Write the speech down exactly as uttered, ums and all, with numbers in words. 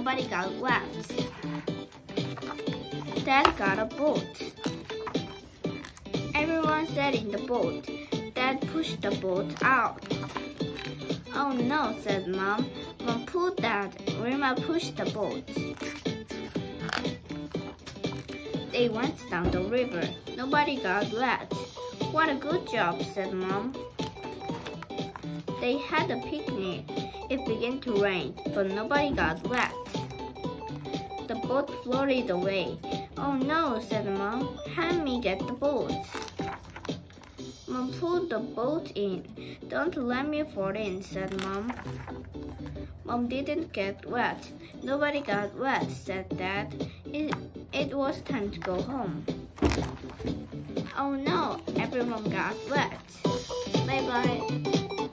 nobody got wet. Dad got a boat. Everyone sat in the boat. Dad pushed the boat out. Oh no, said Mom. Mom pulled Dad. Grandma pushed the boat. They went down the river. Nobody got wet. What a good job, said Mom. They had a picnic. It began to rain, but nobody got wet. The boat floated away. Oh no, said Mom. Help me get the boat. Mom pulled the boat in. Don't let me fall in, said Mom. Mom didn't get wet. Nobody got wet, said Dad. It, it was time to go home. Oh no, everyone got wet. Bye bye.